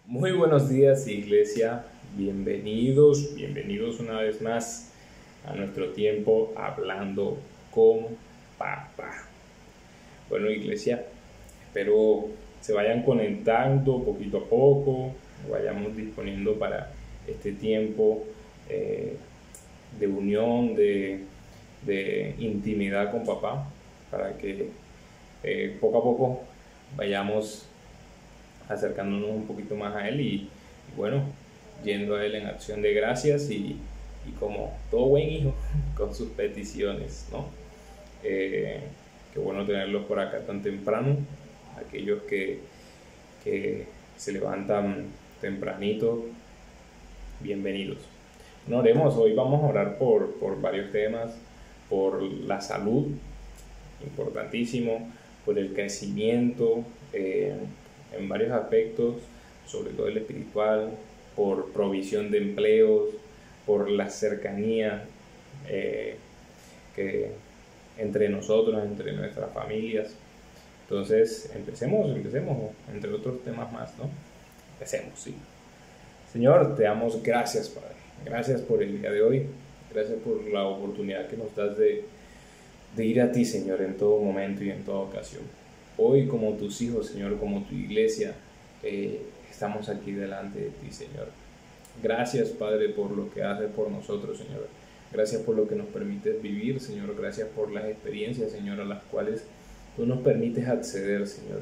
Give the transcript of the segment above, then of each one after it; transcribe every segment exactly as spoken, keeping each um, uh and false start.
Muy buenos días, iglesia. Bienvenidos, bienvenidos una vez más a nuestro tiempo hablando con papá. Bueno, iglesia, espero se vayan conectando poquito a poco, vayamos disponiendo para este tiempo eh, de unión, de, de intimidad con papá, para que eh, poco a poco vayamos acercándonos un poquito más a Él y, y bueno, yendo a Él en acción de gracias y, y como todo buen hijo, con sus peticiones, ¿no? Eh, qué bueno tenerlos por acá tan temprano, aquellos que, que se levantan tempranito, bienvenidos. No oremos, hoy vamos a orar por, por varios temas, por la salud, importantísimo, por el crecimiento, eh, en varios aspectos, sobre todo el espiritual, por provisión de empleos, por la cercanía eh, que entre nosotros, entre nuestras familias. Entonces, empecemos, empecemos, entre otros temas más, ¿no? Empecemos, sí. Señor, te damos gracias, Padre. Gracias por el día de hoy. Gracias por la oportunidad que nos das de, de ir a ti, Señor, en todo momento y en toda ocasión. Hoy, como tus hijos, Señor, como tu iglesia, eh, estamos aquí delante de ti, Señor. Gracias, Padre, por lo que haces por nosotros, Señor. Gracias por lo que nos permites vivir, Señor. Gracias por las experiencias, Señor, a las cuales tú nos permites acceder, Señor.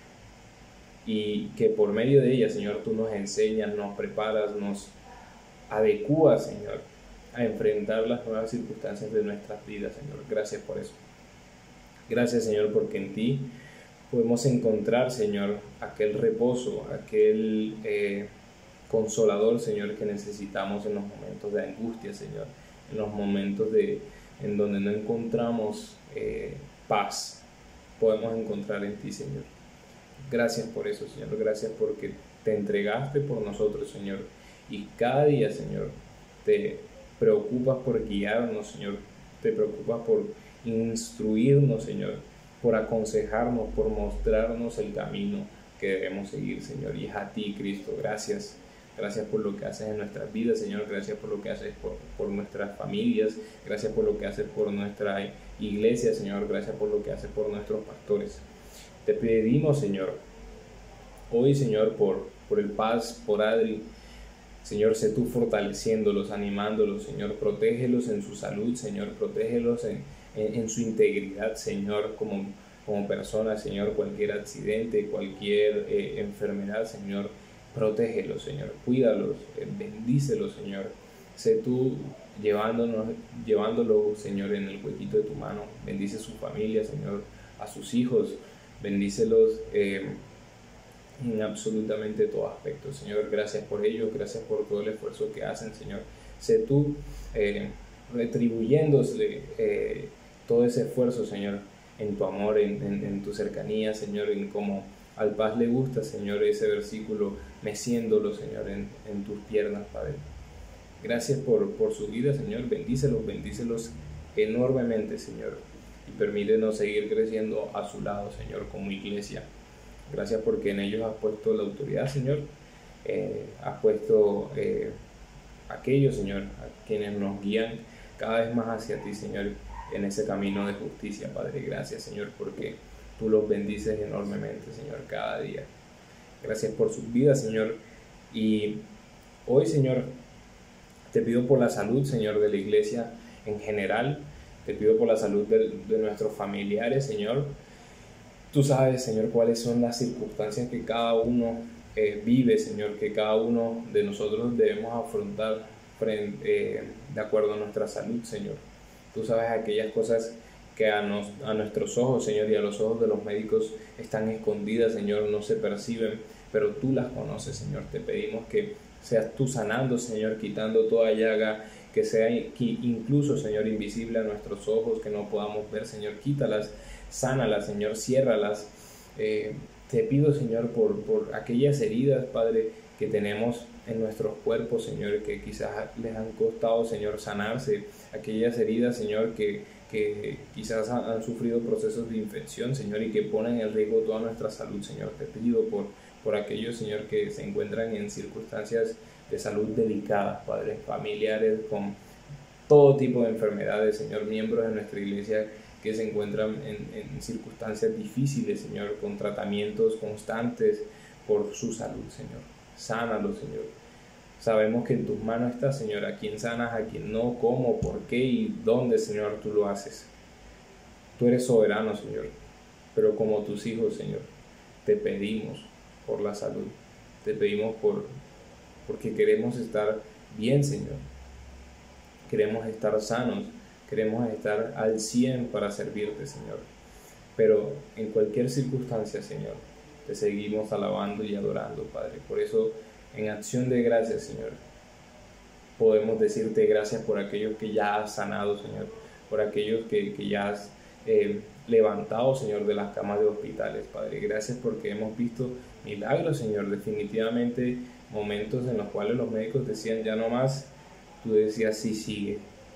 Y que por medio de ellas, Señor, tú nos enseñas, nos preparas, nos adecuas, Señor, a enfrentar las nuevas circunstancias de nuestras vidas, Señor. Gracias por eso. Gracias, Señor, porque en ti podemos encontrar, Señor, aquel reposo, aquel eh, consolador, Señor, que necesitamos en los momentos de angustia, Señor, en los momentos de, en donde no encontramos eh, paz, podemos encontrar en ti, Señor. Gracias por eso, Señor, gracias porque te entregaste por nosotros, Señor, y cada día, Señor, te preocupas por guiarnos, Señor, te preocupas por instruirnos, Señor, por aconsejarnos, por mostrarnos el camino que debemos seguir, Señor. Y es a ti, Cristo, gracias. Gracias por lo que haces en nuestras vidas, Señor. Gracias por lo que haces por, por nuestras familias. Gracias por lo que haces por nuestra iglesia, Señor. Gracias por lo que haces por nuestros pastores. Te pedimos, Señor, hoy, Señor, por, por el Paz, por Adri, Señor, sé tú fortaleciéndolos, animándolos, Señor. Protégelos en su salud, Señor. Protégelos en En, en su integridad, Señor, como, como persona, Señor, cualquier accidente, cualquier eh, enfermedad, Señor, protégelos, Señor, cuídalos, eh, bendícelos, Señor, sé tú llevándonos, llevándolo, Señor, en el huequito de tu mano, bendice a su familia, Señor, a sus hijos, bendícelos eh, en absolutamente todo aspecto, Señor, gracias por ellos, gracias por todo el esfuerzo que hacen, Señor, sé tú eh, retribuyéndose eh, todo ese esfuerzo, Señor, en tu amor, en, en, en tu cercanía, Señor, en cómo al Paz le gusta, Señor, ese versículo, meciéndolo, Señor, en, en tus piernas, Padre. Gracias por, por su vida, Señor, bendícelos, bendícelos enormemente, Señor, y permítenos seguir creciendo a su lado, Señor, como iglesia. Gracias porque en ellos has puesto la autoridad, Señor, eh, has puesto eh, aquellos, Señor, a quienes nos guían cada vez más hacia ti, Señor, en ese camino de justicia, Padre. Gracias, Señor, porque tú los bendices enormemente, Señor, cada día. Gracias por sus vidas, Señor. Y hoy, Señor, te pido por la salud, Señor, de la iglesia en general. Te pido por la salud de, de nuestros familiares, Señor. Tú sabes, Señor, cuáles son las circunstancias que cada uno eh, vive, Señor, que cada uno de nosotros debemos afrontar frente, eh, de acuerdo a nuestra salud, Señor. Tú sabes aquellas cosas que a, nos, a nuestros ojos, Señor, y a los ojos de los médicos están escondidas, Señor, no se perciben, pero tú las conoces, Señor. Te pedimos que seas tú sanando, Señor, quitando toda llaga, que sea incluso, Señor, invisible a nuestros ojos, que no podamos ver, Señor. Quítalas, sánalas, Señor, ciérralas. Eh, te pido, Señor, por, por aquellas heridas, Padre, que tenemos en nuestros cuerpos, Señor, que quizás les han costado, Señor, sanarse, aquellas heridas, Señor, que, que quizás han, han sufrido procesos de infección, Señor, y que ponen en riesgo toda nuestra salud, Señor. Te pido por, por aquellos, Señor, que se encuentran en circunstancias de salud delicadas, Padre, familiares con todo tipo de enfermedades, Señor, miembros de nuestra iglesia que se encuentran en, en circunstancias difíciles, Señor, con tratamientos constantes por su salud, Señor. Sánalos, Señor. Sabemos que en tus manos está, Señor, a quien sanas, a quien no, cómo, por qué y dónde, Señor, tú lo haces. Tú eres soberano, Señor, pero como tus hijos, Señor, te pedimos por la salud, te pedimos por, porque queremos estar bien, Señor. Queremos estar sanos, queremos estar al cien para servirte, Señor. Pero en cualquier circunstancia, Señor, te seguimos alabando y adorando, Padre. Por eso, en acción de gracias, Señor, podemos decirte gracias por aquellos que ya has sanado, Señor, por aquellos que, que ya has eh, levantado, Señor, de las camas de hospitales, Padre. Gracias porque hemos visto milagros, Señor, definitivamente momentos en los cuales los médicos decían ya no más, tú decías sí, sigue.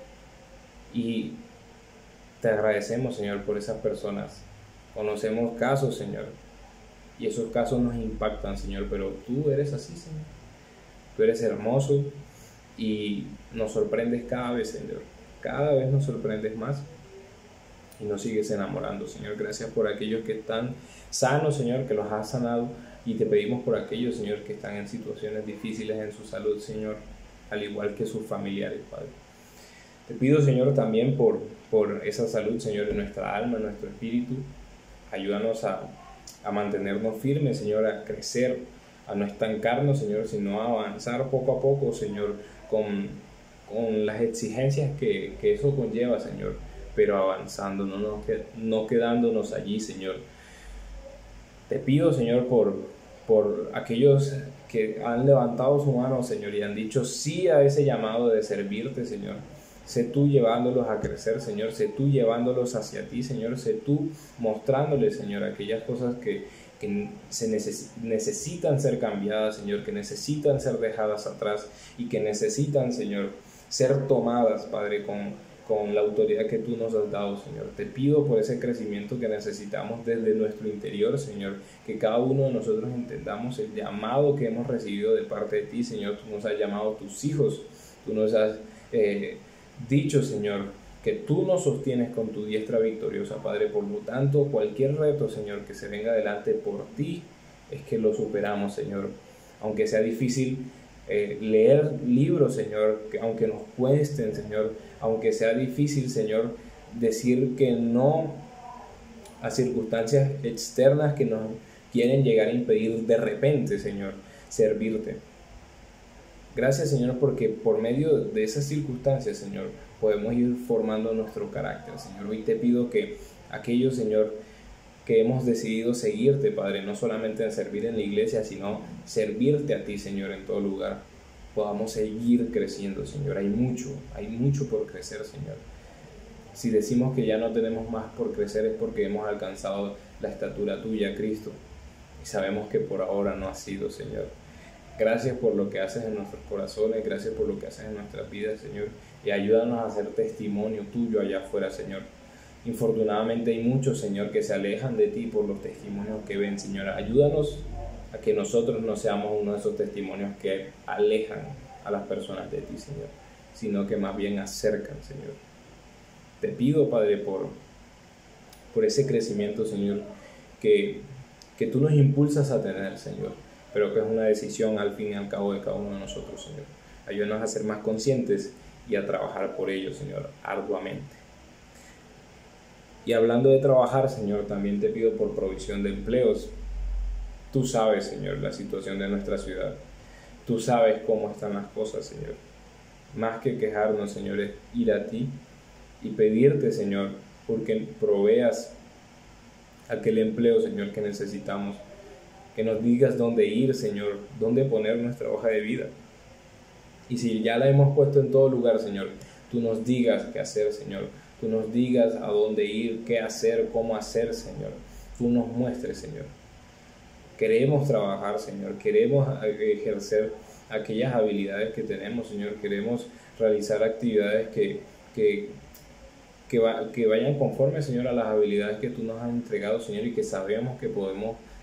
Y te agradecemos, Señor, por esas personas. Conocemos casos, Señor, y esos casos nos impactan, Señor, pero tú eres así, Señor. Tú eres hermoso y nos sorprendes cada vez, Señor. Cada vez nos sorprendes más y nos sigues enamorando, Señor. Gracias por aquellos que están sanos, Señor, que los has sanado, y te pedimos por aquellos, Señor, que están en situaciones difíciles en su salud, Señor, al igual que sus familiares, Padre. Te pido, Señor, también por, por esa salud, Señor, en nuestra alma, en nuestro espíritu. Ayúdanos a, a mantenernos firmes, Señor, a crecer, a no estancarnos, Señor, sino a avanzar poco a poco, Señor, con, con las exigencias que, que eso conlleva, Señor, pero avanzando, no, no, no quedándonos allí, Señor. Te pido, Señor, por, por aquellos que han levantado su mano, Señor, y han dicho sí a ese llamado de servirte, Señor. Sé tú llevándolos a crecer, Señor. Sé tú llevándolos hacia ti, Señor. Sé tú mostrándoles, Señor, aquellas cosas que, que se neces- necesitan ser cambiadas, Señor, que necesitan ser dejadas atrás y que necesitan, Señor, ser tomadas, Padre, con, con la autoridad que tú nos has dado, Señor. Te pido por ese crecimiento que necesitamos desde nuestro interior, Señor, que cada uno de nosotros entendamos el llamado que hemos recibido de parte de ti, Señor. Tú nos has llamado tus hijos, tú nos has eh, dicho, Señor, que tú nos sostienes con tu diestra victoriosa, Padre. Por lo tanto, cualquier reto, Señor, que se venga adelante por ti, es que lo superamos, Señor. Aunque sea difícil eh, leer libros, Señor, que aunque nos cuesten, Señor, aunque sea difícil, Señor, decir que no a circunstancias externas que nos quieren llegar a impedir de repente, Señor, servirte. Gracias, Señor, porque por medio de esas circunstancias, Señor, podemos ir formando nuestro carácter, Señor. Hoy te pido que aquellos, Señor, que hemos decidido seguirte, Padre, no solamente en servir en la iglesia, sino servirte a ti, Señor, en todo lugar, podamos seguir creciendo, Señor. Hay mucho, hay mucho por crecer, Señor. Si decimos que ya no tenemos más por crecer es porque hemos alcanzado la estatura tuya, Cristo, y sabemos que por ahora no ha sido, Señor. Gracias por lo que haces en nuestros corazones, gracias por lo que haces en nuestras vidas, Señor, y ayúdanos a hacer testimonio tuyo allá afuera, Señor. Infortunadamente hay muchos, Señor, que se alejan de ti por los testimonios que ven, Señor. Ayúdanos a que nosotros no seamos uno de esos testimonios que alejan a las personas de ti, Señor, sino que más bien acercan, Señor. Te pido, Padre, por, por ese crecimiento, Señor, que, que tú nos impulsas a tener, Señor, pero que es una decisión al fin y al cabo de cada uno de nosotros, Señor. Ayúdanos a ser más conscientes y a trabajar por ello, Señor, arduamente. Y hablando de trabajar, Señor, también te pido por provisión de empleos. Tú sabes, Señor, la situación de nuestra ciudad. Tú sabes cómo están las cosas, Señor. Más que quejarnos, Señor, es ir a ti y pedirte, Señor, porque proveas aquel empleo, Señor, que necesitamos. Que nos digas dónde ir, Señor, dónde poner nuestra hoja de vida. Y si ya la hemos puesto en todo lugar, Señor, tú nos digas qué hacer, Señor. Tú nos digas a dónde ir, qué hacer, cómo hacer, Señor. Tú nos muestres, Señor. Queremos trabajar, Señor. Queremos ejercer aquellas habilidades que tenemos, Señor. Queremos realizar actividades que, que, que, va, que vayan conforme, Señor, a las habilidades que tú nos has entregado, Señor, y que sabemos que podemos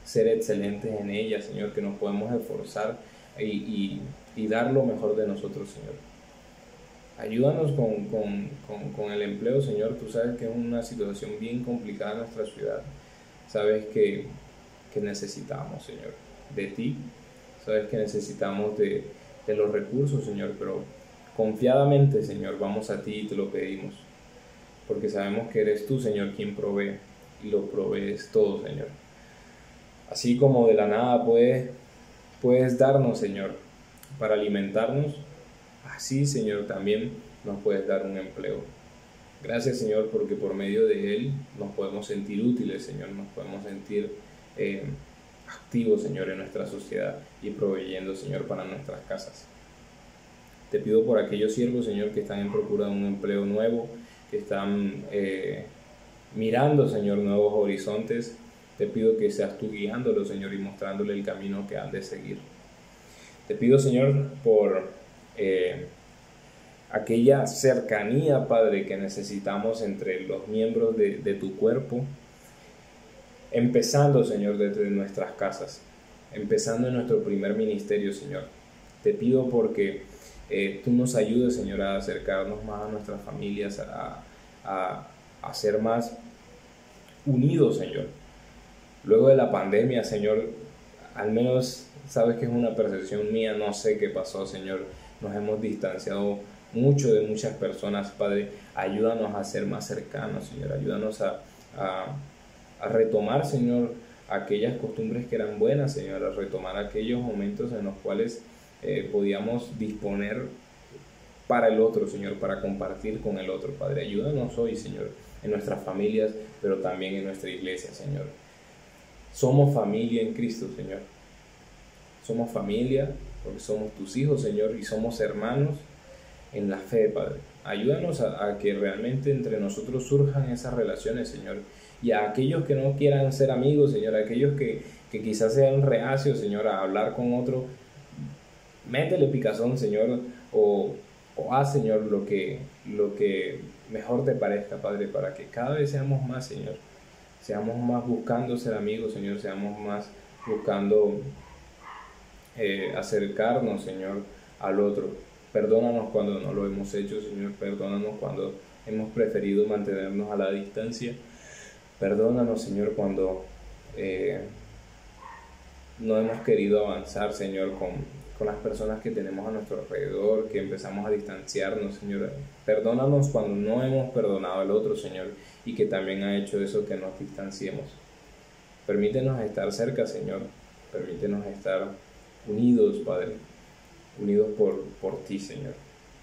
ser excelentes en ella, Señor, que nos podemos esforzar y, y, y dar lo mejor de nosotros, Señor. Ayúdanos con, con, con, con el empleo, Señor. Tú sabes que es una situación bien complicada en nuestra ciudad. Sabes que, que necesitamos, Señor, de ti. Sabes que necesitamos de, de los recursos, Señor, pero confiadamente, Señor, vamos a ti y te lo pedimos. Porque sabemos que eres tú, Señor, quien provee y lo provees todo, Señor. Así como de la nada puedes, puedes darnos, Señor, para alimentarnos, así, Señor, también nos puedes dar un empleo. Gracias, Señor, porque por medio de él nos podemos sentir útiles, Señor, nos podemos sentir eh, activos, Señor, en nuestra sociedad y proveyendo, Señor, para nuestras casas. Te pido por aquellos siervos, Señor, que están en procura de un empleo nuevo, que están eh, mirando, Señor, nuevos horizontes. Te pido que seas tú guiándolos, Señor, y mostrándole el camino que han de seguir. Te pido, Señor, por eh, aquella cercanía, Padre, que necesitamos entre los miembros de, de tu cuerpo, empezando, Señor, desde nuestras casas, empezando en nuestro primer ministerio, Señor. Te pido porque eh, tú nos ayudes, Señor, a acercarnos más a nuestras familias, a, a, a ser más unidos, Señor. Luego de la pandemia, Señor, al menos sabes que es una percepción mía, no sé qué pasó, Señor. Nos hemos distanciado mucho de muchas personas, Padre. Ayúdanos a ser más cercanos, Señor. Ayúdanos a, a, a retomar, Señor, aquellas costumbres que eran buenas, Señor. A retomar aquellos momentos en los cuales eh, podíamos disponer para el otro, Señor, para compartir con el otro, Padre. Ayúdanos hoy, Señor, en nuestras familias, pero también en nuestra iglesia, Señor. Somos familia en Cristo, Señor. Somos familia porque somos tus hijos, Señor, y somos hermanos en la fe, Padre. Ayúdanos a, a que realmente entre nosotros surjan esas relaciones, Señor. Y a aquellos que no quieran ser amigos, Señor, a aquellos que, que quizás sean reacios, Señor, a hablar con otro, métele picazón, Señor, o, o haz, Señor, lo que, lo que mejor te parezca, Padre, para que cada vez seamos más, Señor. Seamos más buscando ser amigos, Señor, seamos más buscando eh, acercarnos, Señor, al otro. Perdónanos cuando no lo hemos hecho, Señor, perdónanos cuando hemos preferido mantenernos a la distancia. Perdónanos, Señor, cuando eh, no hemos querido avanzar, Señor, con, con las personas que tenemos a nuestro alrededor, que empezamos a distanciarnos, Señor. Perdónanos cuando no hemos perdonado al otro, Señor, y que también ha hecho eso que nos distanciemos. Permítenos estar cerca, Señor. Permítenos estar unidos, Padre. Unidos por, por ti, Señor.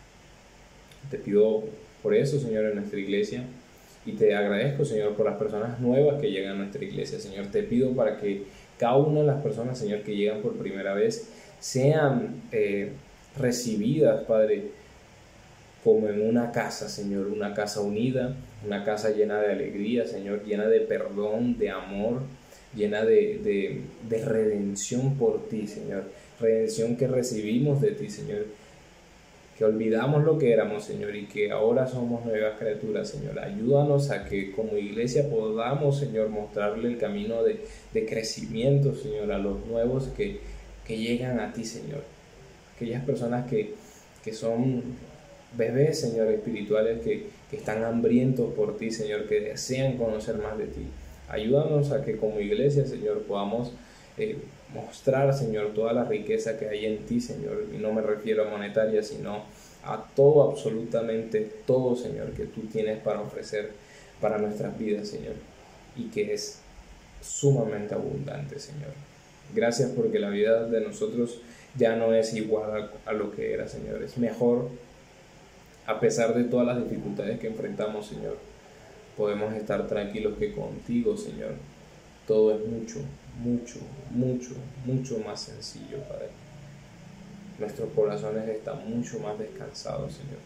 Te pido por eso, Señor, en nuestra iglesia. Y te agradezco, Señor, por las personas nuevas que llegan a nuestra iglesia, Señor. Te pido para que cada una de las personas, Señor, que llegan por primera vez, sean eh, recibidas, Padre, como en una casa, Señor, una casa unida, una casa llena de alegría, Señor, llena de perdón, de amor, llena de, de, de redención por ti, Señor, redención que recibimos de ti, Señor, que olvidamos lo que éramos, Señor, y que ahora somos nuevas criaturas, Señor. Ayúdanos a que como iglesia podamos, Señor, mostrarle el camino de, de crecimiento, Señor, a los nuevos que, que llegan a ti, Señor, aquellas personas que, que son bebés, Señor, espirituales que, que están hambrientos por ti, Señor, que desean conocer más de ti. Ayúdanos a que como iglesia, Señor, podamos eh, mostrar, Señor, toda la riqueza que hay en ti, Señor, y no me refiero a monetaria, sino a todo, absolutamente todo, Señor, que tú tienes para ofrecer para nuestras vidas, Señor, y que es sumamente abundante, Señor. Gracias porque la vida de nosotros ya no es igual a, a lo que era, Señor, es mejor. A pesar de todas las dificultades que enfrentamos, Señor, podemos estar tranquilos que contigo, Señor, todo es mucho, mucho, mucho, mucho más sencillo, Padre. Nuestros corazones están mucho más descansados, Señor.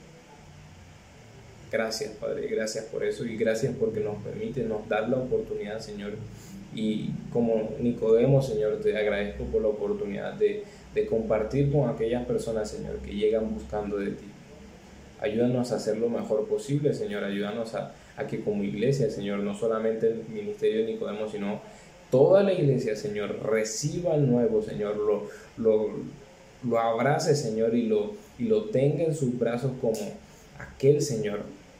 Gracias, Padre, gracias por eso y gracias porque nos permite, nos da la oportunidad, Señor. Y como Nicodemo, Señor, te agradezco por la oportunidad de, de compartir con aquellas personas, Señor, que llegan buscando de ti. Ayúdanos a hacer lo mejor posible, Señor. Ayúdanos a, a que como iglesia, Señor, no solamente el ministerio de Nicodemo, sino toda la iglesia, Señor, reciba al nuevo, Señor, lo, lo, lo abrace, Señor, y lo, y lo tenga en sus brazos como aquel, Señor,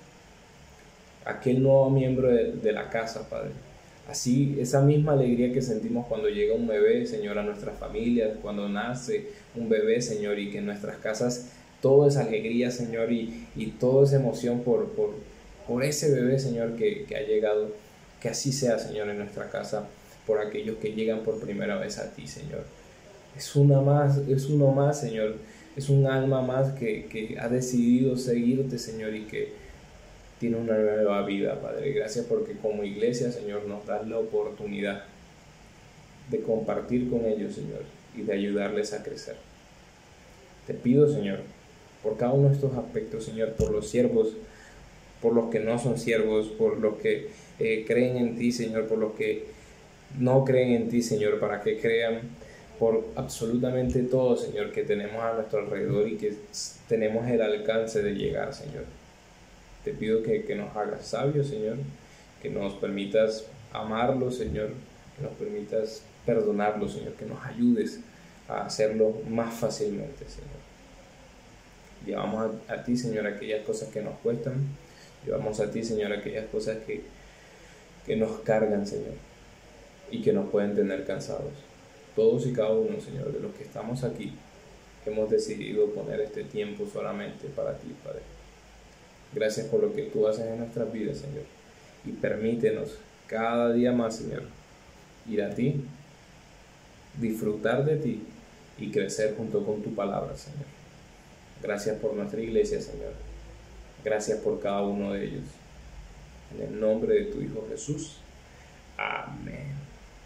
aquel nuevo miembro de, de la casa, Padre. Así, esa misma alegría que sentimos cuando llega un bebé, Señor, a nuestras familias, cuando nace un bebé, Señor, y que en nuestras casas toda esa alegría, Señor, y, y toda esa emoción por, por, por ese bebé, Señor, que, que ha llegado, que así sea, Señor, en nuestra casa, por aquellos que llegan por primera vez a ti, Señor. Es una más, es uno más, Señor, es un alma más que, que ha decidido seguirte, Señor, y que tiene una nueva vida, Padre. Gracias porque como iglesia, Señor, nos das la oportunidad de compartir con ellos, Señor, y de ayudarles a crecer. Te pido, Señor, por cada uno de estos aspectos, Señor, por los siervos, por los que no son siervos, por los que eh, creen en ti, Señor, por los que no creen en ti, Señor, para que crean, por absolutamente todo, Señor, que tenemos a nuestro alrededor y que tenemos el alcance de llegar, Señor. Te pido que, que nos hagas sabios, Señor, que nos permitas amarlos, Señor, que nos permitas perdonarlos, Señor, que nos ayudes a hacerlo más fácilmente, Señor. Llevamos a, a ti, Señor, aquellas cosas que nos cuestan, llevamos a ti, Señor, aquellas cosas que, que nos cargan, Señor, y que nos pueden tener cansados. Todos y cada uno, Señor, de los que estamos aquí, hemos decidido poner este tiempo solamente para ti, Padre. Gracias por lo que tú haces en nuestras vidas, Señor. Y permítenos cada día más, Señor, ir a ti, disfrutar de ti y crecer junto con tu palabra, Señor. Gracias por nuestra iglesia, Señor. Gracias por cada uno de ellos. En el nombre de tu Hijo Jesús. Amén.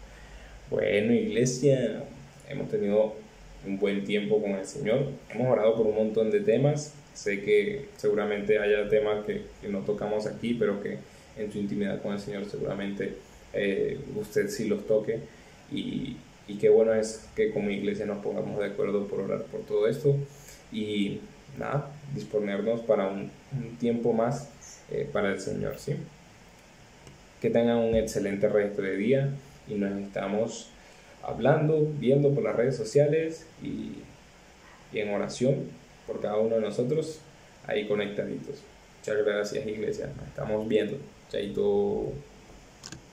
Bueno, iglesia, hemos tenido un buen tiempo con el Señor. Hemos orado por un montón de temas. Sé que seguramente haya temas que, que no tocamos aquí, pero que en su intimidad con el Señor seguramente eh, usted sí los toque. Y, y qué bueno es que como iglesia nos pongamos de acuerdo por orar por todo esto. Y nada, disponernos para un, un tiempo más eh, para el Señor, ¿sí? Que tengan un excelente resto de día y nos estamos hablando, viendo por las redes sociales y, y en oración por cada uno de nosotros, ahí conectaditos. Muchas gracias, iglesia. Nos estamos viendo. Chaito.